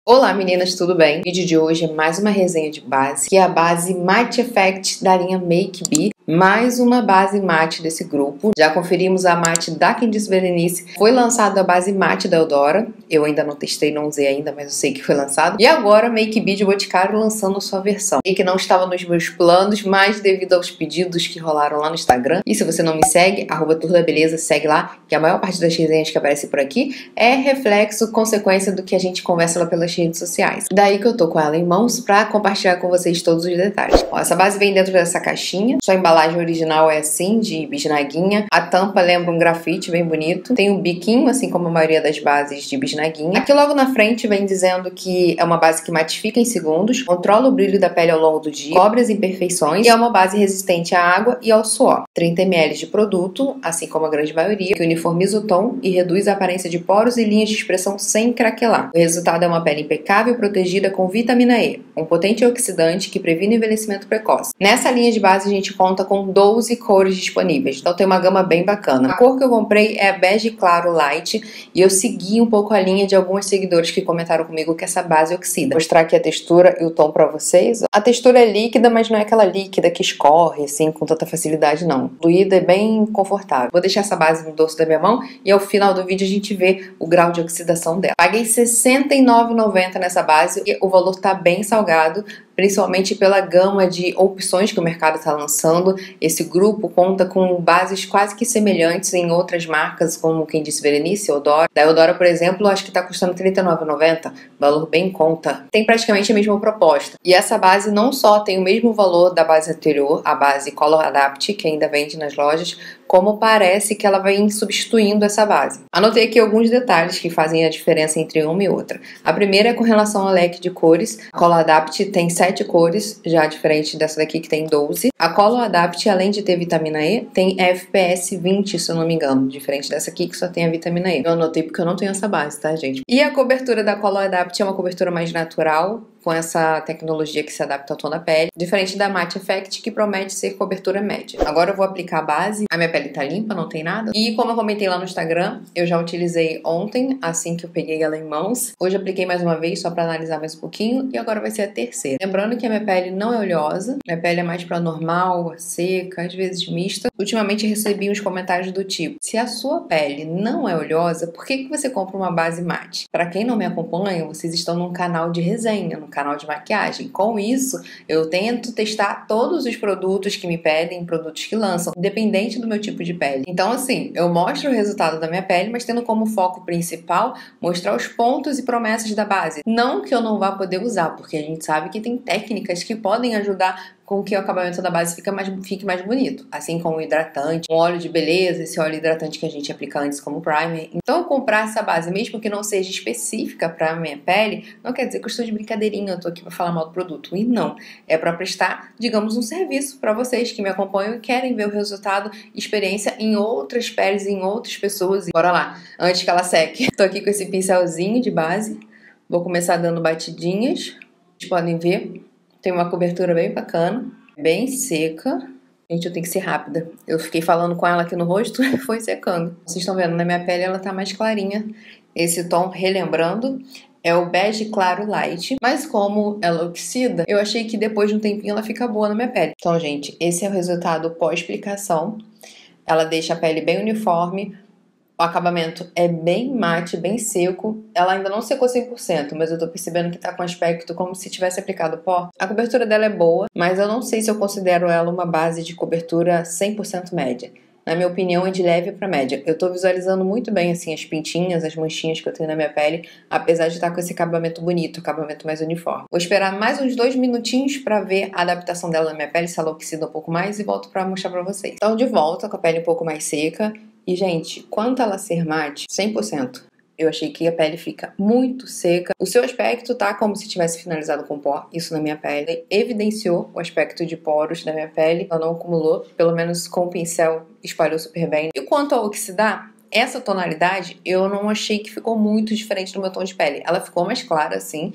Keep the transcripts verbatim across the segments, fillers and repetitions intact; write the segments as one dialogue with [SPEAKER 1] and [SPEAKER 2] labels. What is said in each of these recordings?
[SPEAKER 1] Olá meninas, tudo bem? O vídeo de hoje é mais uma resenha de base, que é a base Matte Effect da linha Make Be. Mais uma base mate desse grupo. Já conferimos a mate da Quem Disse Berenice. Foi lançada a base mate da Eudora. Eu ainda não testei, não usei ainda, mas eu sei que foi lançado. E agora Make Be de Boticário lançando sua versão. E que não estava nos meus planos, mas devido aos pedidos que rolaram lá no Instagram. E se você não me segue, arroba Tour da Beleza, segue lá, que a maior parte das resenhas que aparecem por aqui é reflexo, consequência do que a gente conversa lá pelas redes sociais. Daí que eu tô com ela em mãos pra compartilhar com vocês todos os detalhes. Ó, essa base vem dentro dessa caixinha. Sua embalagem A embalagem original é assim, de bisnaguinha. A tampa lembra um grafite bem bonito. Tem um biquinho, assim como a maioria das bases de bisnaguinha. Aqui logo na frente vem dizendo que é uma base que matifica em segundos, controla o brilho da pele ao longo do dia, cobre as imperfeições e é uma base resistente à água e ao suor. trinta mililitros de produto, assim como a grande maioria, que uniformiza o tom e reduz a aparência de poros e linhas de expressão sem craquelar. O resultado é uma pele impecável protegida com vitamina E, um potente oxidante que previne o envelhecimento precoce. Nessa linha de base a gente conta com doze cores disponíveis, então tem uma gama bem bacana. A cor que eu comprei é bege claro light e eu segui um pouco a linha de alguns seguidores que comentaram comigo que essa base oxida. Vou mostrar aqui a textura e o tom pra vocês. A textura é líquida, mas não é aquela líquida que escorre assim com tanta facilidade não. Fluida, é bem confortável. Vou deixar essa base no dorso da minha mão e ao final do vídeo a gente vê o grau de oxidação dela. Paguei sessenta e nove reais e noventa centavos nessa base e o valor tá bem salgado, principalmente pela gama de opções que o mercado está lançando. Esse grupo conta com bases quase que semelhantes em outras marcas, como Quem Disse Berenice, Eudora. Da Eudora, por exemplo, acho que está custando trinta e nove reais e noventa centavos, valor bem em conta. Tem praticamente a mesma proposta. E essa base não só tem o mesmo valor da base anterior, a base Color Adapt, que ainda vende nas lojas, como parece que ela vem substituindo essa base. Anotei aqui alguns detalhes que fazem a diferença entre uma e outra. A primeira é com relação ao leque de cores. A Color Adapt tem sete cores, já diferente dessa daqui que tem doze. A Color Adapt, além de ter vitamina E, tem F P S vinte, se eu não me engano, diferente dessa aqui que só tem a vitamina E. Eu anotei porque eu não tenho essa base, tá, gente? E a cobertura da Color Adapt é uma cobertura mais natural, com essa tecnologia que se adapta ao tom da pele, diferente da Matte Effect, que promete ser cobertura média. Agora eu vou aplicar a base, a minha pele tá limpa, não tem nada. E como eu comentei lá no Instagram, eu já utilizei ontem, assim que eu peguei ela em mãos. Hoje eu apliquei mais uma vez, só pra analisar mais um pouquinho, e agora vai ser a terceira. Lembrando que a minha pele não é oleosa, minha pele é mais pra normal, seca, às vezes mista. Ultimamente recebi uns comentários do tipo, se a sua pele não é oleosa, por que que você compra uma base mate? Pra quem não me acompanha, vocês estão num canal de resenha, no canal de maquiagem. Com isso, eu tento testar todos os produtos que me pedem, produtos que lançam, independente do meu tipo de pele. Então, assim, eu mostro o resultado da minha pele, mas tendo como foco principal mostrar os pontos e promessas da base. Não que eu não vá poder usar, porque a gente sabe que tem técnicas que podem ajudar com que o acabamento da base fique mais, fique mais bonito. Assim como o hidratante, um óleo de beleza, esse óleo hidratante que a gente aplica antes como primer. Então, comprar essa base, mesmo que não seja específica para minha pele, não quer dizer que eu estou de brincadeirinha, eu tô aqui para falar mal do produto. E não, é para prestar, digamos, um serviço para vocês que me acompanham e querem ver o resultado, experiência em outras peles, em outras pessoas. Bora lá, antes que ela seque. Tô aqui com esse pincelzinho de base, vou começar dando batidinhas. Vocês podem ver, tem uma cobertura bem bacana, bem seca. Gente, eu tenho que ser rápida. Eu fiquei falando com ela aqui no rosto e foi secando. Vocês estão vendo, na minha pele ela tá mais clarinha. Esse tom, relembrando, é o bege claro light. Mas como ela oxida, eu achei que depois de um tempinho ela fica boa na minha pele. Então, gente, esse é o resultado pós-aplicação. Ela deixa a pele bem uniforme. O acabamento é bem mate, bem seco. Ela ainda não secou cem por cento, mas eu tô percebendo que tá com aspecto como se tivesse aplicado pó. A cobertura dela é boa, mas eu não sei se eu considero ela uma base de cobertura cem por cento média. Na minha opinião, é de leve pra média. Eu tô visualizando muito bem, assim, as pintinhas, as manchinhas que eu tenho na minha pele, apesar de estar com esse acabamento bonito, acabamento mais uniforme. Vou esperar mais uns dois minutinhos pra ver a adaptação dela na minha pele, se ela oxida um pouco mais, e volto pra mostrar pra vocês. Então, de volta, com a pele um pouco mais seca. E, gente, quanto ela ser mate, cem por cento, eu achei que a pele fica muito seca. O seu aspecto tá como se tivesse finalizado com pó, isso na minha pele. Evidenciou o aspecto de poros da minha pele, ela não acumulou, pelo menos com o pincel espalhou super bem. E quanto a oxidar, essa tonalidade eu não achei que ficou muito diferente do meu tom de pele. Ela ficou mais clara, sim,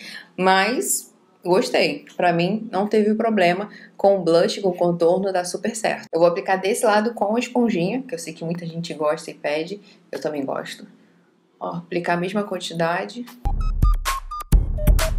[SPEAKER 1] mas gostei. Pra mim, não teve problema. Com o blush, com o contorno, dá super certo. Eu vou aplicar desse lado com a esponjinha, que eu sei que muita gente gosta e pede. Eu também gosto. Ó, aplicar a mesma quantidade.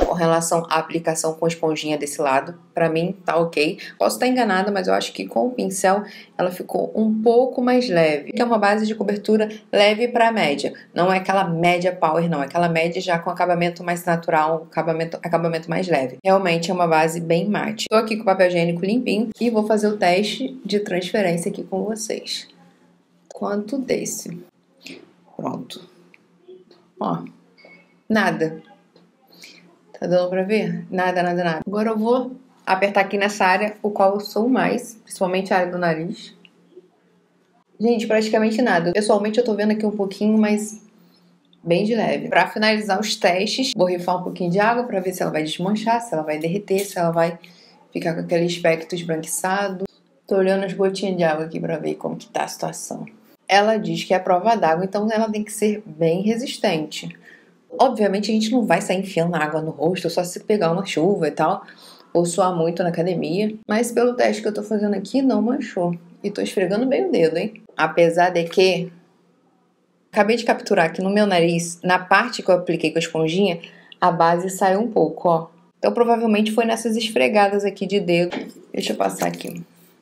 [SPEAKER 1] Com relação à aplicação com esponjinha desse lado, pra mim tá ok. Posso estar enganada, mas eu acho que com o pincel ela ficou um pouco mais leve. Que é uma base de cobertura leve pra média. Não é aquela média power, não. É aquela média já com acabamento mais natural, acabamento, acabamento mais leve. Realmente é uma base bem mate. Tô aqui com o papel higiênico limpinho e vou fazer o teste de transferência aqui com vocês. Quanto desse? Pronto. Ó, nada. Tá dando pra ver? Nada, nada, nada. Agora eu vou apertar aqui nessa área, o qual eu sou mais, principalmente a área do nariz. Gente, praticamente nada. Pessoalmente eu tô vendo aqui um pouquinho, mas bem de leve. Pra finalizar os testes, vou rifar um pouquinho de água pra ver se ela vai desmanchar, se ela vai derreter, se ela vai ficar com aquele aspecto esbranquiçado. Tô olhando as gotinhas de água aqui pra ver como que tá a situação. Ela diz que é a prova d'água, então ela tem que ser bem resistente. Obviamente a gente não vai sair enfiando água no rosto só se pegar uma chuva e tal, ou suar muito na academia. Mas pelo teste que eu tô fazendo aqui, não manchou. E tô esfregando bem o dedo, hein? Apesar de que acabei de capturar aqui no meu nariz, na parte que eu apliquei com a esponjinha, a base saiu um pouco, ó. Então provavelmente foi nessas esfregadas aqui de dedo. Deixa eu passar aqui.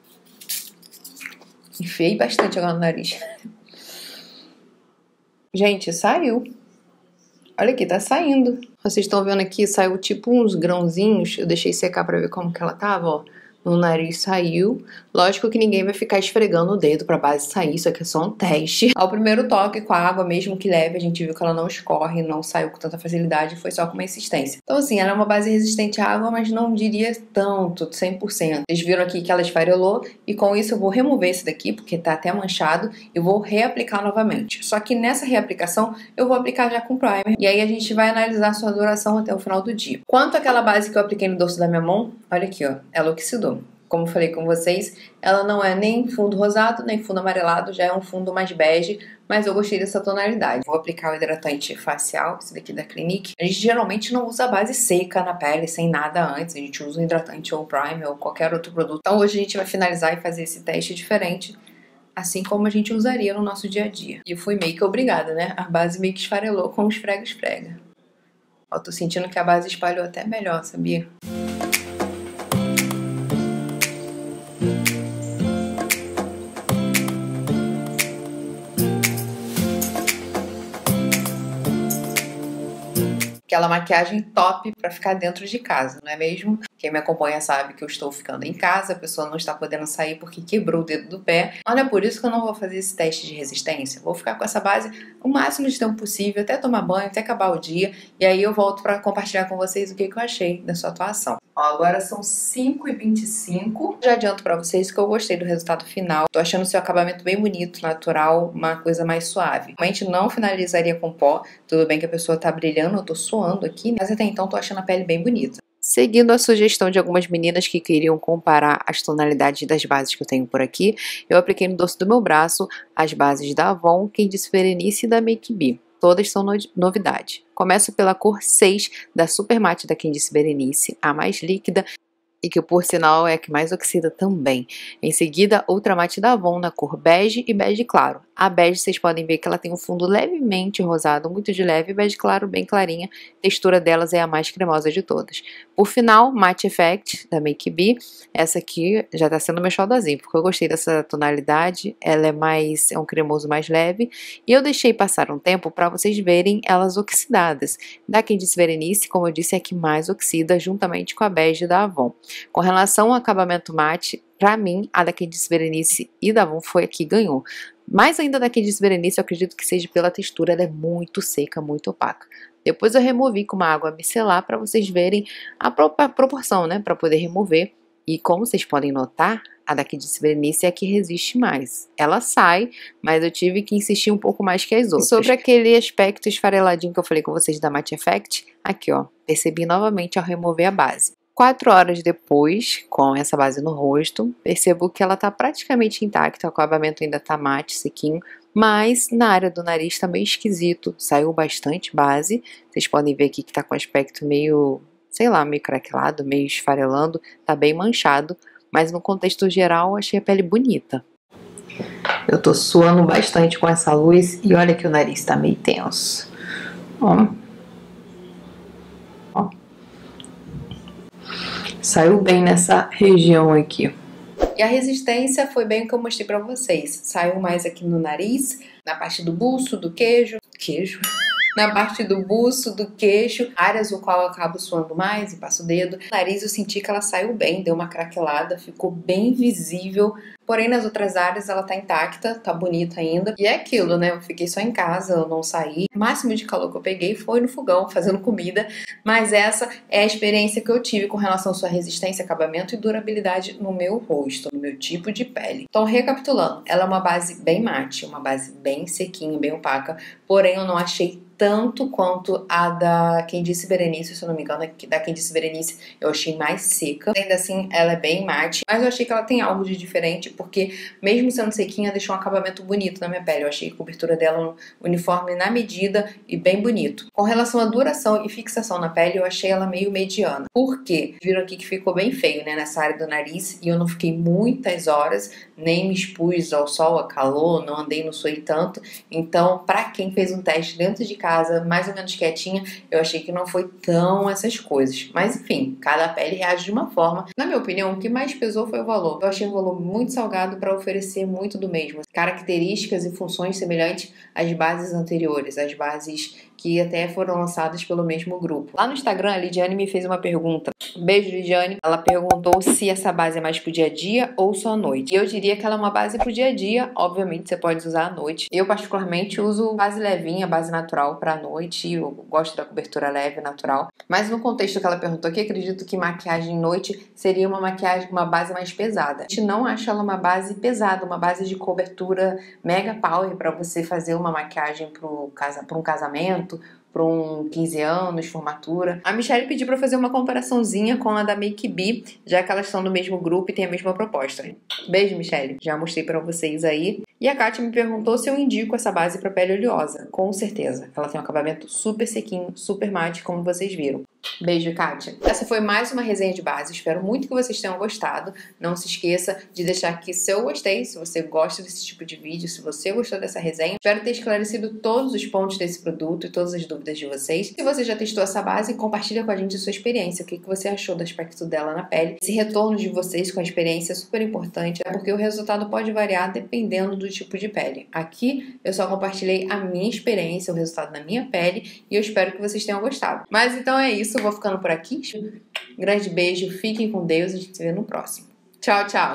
[SPEAKER 1] Enfiei bastante agora no nariz. Gente, saiu. Olha aqui, tá saindo. Vocês estão vendo aqui, saiu tipo uns grãozinhos. Eu deixei secar pra ver como que ela tava, ó. No nariz saiu. Lógico que ninguém vai ficar esfregando o dedo pra base sair. Isso aqui é só um teste. Ao primeiro toque com a água, mesmo que leve, a gente viu que ela não escorre, não saiu com tanta facilidade. Foi só com uma insistência. Então assim, ela é uma base resistente à água, mas não diria tanto, cem por cento. Vocês viram aqui que ela esfarelou. E com isso eu vou remover esse daqui, porque tá até manchado. E vou reaplicar novamente. Só que nessa reaplicação, eu vou aplicar já com primer. E aí a gente vai analisar a sua duração até o final do dia. Quanto àquela base que eu apliquei no dorso da minha mão, olha aqui, ó. Ela oxidou. Como falei com vocês, ela não é nem fundo rosado, nem fundo amarelado, já é um fundo mais bege, mas eu gostei dessa tonalidade. Vou aplicar o hidratante facial, esse daqui da Clinique. A gente geralmente não usa a base seca na pele, sem nada antes, a gente usa um hidratante ou primer ou qualquer outro produto. Então hoje a gente vai finalizar e fazer esse teste diferente, assim como a gente usaria no nosso dia a dia. E eu fui meio que obrigada, né? A base meio que esfarelou com o esfrega-esfrega. Ó, tô sentindo que a base espalhou até melhor, sabia? Aquela maquiagem top pra ficar dentro de casa, não é mesmo? Quem me acompanha sabe que eu estou ficando em casa, a pessoa não está podendo sair porque quebrou o dedo do pé. Olha, é por isso que eu não vou fazer esse teste de resistência. Vou ficar com essa base o máximo de tempo possível, até tomar banho, até acabar o dia. E aí eu volto pra compartilhar com vocês o que eu achei da sua atuação. Ó, agora são cinco e vinte e cinco. Já adianto pra vocês que eu gostei do resultado final. Tô achando o seu acabamento bem bonito, natural, uma coisa mais suave. Realmente não finalizaria com pó. Tudo bem que a pessoa tá brilhando, eu tô suando aqui, mas até então tô achando a pele bem bonita. Seguindo a sugestão de algumas meninas que queriam comparar as tonalidades das bases que eu tenho por aqui, eu apliquei no dorso do meu braço as bases da Avon, Candice Berenice e da Make B. Todas são no novidade. Começo pela cor seis da Super Matte da Candice Berenice, a mais líquida e que por sinal é a que mais oxida também. Em seguida, outra matte da Avon na cor bege e bege claro. A bege vocês podem ver que ela tem um fundo levemente rosado, muito de leve, bege claro bem clarinha. A textura delas é a mais cremosa de todas. Por final, Matte Effect da Make B. Essa aqui já tá sendo meu xodózinho, porque eu gostei dessa tonalidade. Ela é mais, é um cremoso mais leve. E eu deixei passar um tempo para vocês verem elas oxidadas. Da Candice Berenice, como eu disse, é a que mais oxida, juntamente com a bege da Avon. Com relação ao acabamento mate, pra mim, a da Candice Berenice e da Avon foi a que ganhou. Mais ainda da Candice Berenice, eu acredito que seja pela textura, ela é muito seca, muito opaca. Depois eu removi com uma água micelar para vocês verem a, pro a proporção, né, para poder remover. E como vocês podem notar, a da Candice Berenice é a que resiste mais. Ela sai, mas eu tive que insistir um pouco mais que as outras. E sobre aquele aspecto esfareladinho que eu falei com vocês da Matte Effect, aqui ó, percebi novamente ao remover a base. Quatro horas depois, com essa base no rosto, percebo que ela tá praticamente intacta, o acabamento ainda tá mate, sequinho, mas na área do nariz tá meio esquisito, saiu bastante base, vocês podem ver aqui que tá com aspecto meio, sei lá, meio craquelado, meio esfarelando, tá bem manchado, mas no contexto geral achei a pele bonita. Eu tô suando bastante com essa luz e olha que o nariz tá meio tenso. Ó. Ó. Saiu bem nessa região aqui. E a resistência foi bem o que eu mostrei pra vocês. Saiu mais aqui no nariz, na parte do buço, do queijo. Queijo? Na parte do buço, do queixo, áreas no qual eu acabo suando mais e passo o dedo. No nariz eu senti que ela saiu bem, deu uma craquelada, ficou bem visível. Porém, nas outras áreas ela tá intacta, tá bonita ainda. E é aquilo, né? Eu fiquei só em casa, eu não saí. O máximo de calor que eu peguei foi no fogão, fazendo comida. Mas essa é a experiência que eu tive com relação à sua resistência, acabamento e durabilidade no meu rosto, no meu tipo de pele. Então, recapitulando, ela é uma base bem mate, uma base bem sequinha, bem opaca. Porém, eu não achei tanto quanto a da Quem Disse Berenice, se eu não me engano, da Quem Disse Berenice eu achei mais seca. Ainda assim, ela é bem mate, mas eu achei que ela tem algo de diferente, porque mesmo sendo sequinha, deixou um acabamento bonito na minha pele. Eu achei a cobertura dela uniforme na medida e bem bonito. Com relação à duração e fixação na pele, eu achei ela meio mediana. Por quê? Viram aqui que ficou bem feio, né, nessa área do nariz, e eu não fiquei muitas horas, nem me expus ao sol, a calor, não andei, não suei tanto. Então, pra quem fez um teste dentro de casa, mais ou menos quietinha, eu achei que não foi tão essas coisas. Mas enfim, cada pele reage de uma forma. Na minha opinião, o que mais pesou foi o valor. Eu achei o valor muito salgado para oferecer muito do mesmo. Características e funções semelhantes às bases anteriores, às bases que até foram lançadas pelo mesmo grupo. Lá no Instagram, a Lidiane me fez uma pergunta. Beijo, Lidiane. Ela perguntou se essa base é mais pro dia a dia ou só à noite. E eu diria que ela é uma base pro dia a dia. Obviamente, você pode usar à noite. Eu, particularmente, uso base levinha, base natural pra noite. Eu gosto da cobertura leve, natural. Mas no contexto que ela perguntou aqui, acredito que maquiagem noite seria uma maquiagem, uma base mais pesada. A gente não acha ela uma base pesada, uma base de cobertura mega power pra você fazer uma maquiagem pro casa, pra um casamento, para um quinze anos, formatura. A Michelle pediu para fazer uma comparaçãozinha com a da Make B, já que elas estão no mesmo grupo e têm a mesma proposta. Beijo, Michelle. Já mostrei para vocês aí. E a Kátia me perguntou se eu indico essa base para pele oleosa. Com certeza. Ela tem um acabamento super sequinho, super mate, como vocês viram. Beijo, Kátia. Essa foi mais uma resenha de base. Espero muito que vocês tenham gostado. Não se esqueça de deixar aqui seu gostei, se você gosta desse tipo de vídeo, se você gostou dessa resenha. Espero ter esclarecido todos os pontos desse produto e todas as dúvidas de vocês. Se você já testou essa base, compartilha com a gente a sua experiência. O que você achou do aspecto dela na pele. Esse retorno de vocês com a experiência é super importante, porque o resultado pode variar dependendo do tipo de pele. Aqui eu só compartilhei a minha experiência, o resultado da minha pele, e eu espero que vocês tenham gostado. Mas então é isso. Eu vou ficando por aqui. Um grande beijo, fiquem com Deus e a gente se vê no próximo. Tchau, tchau!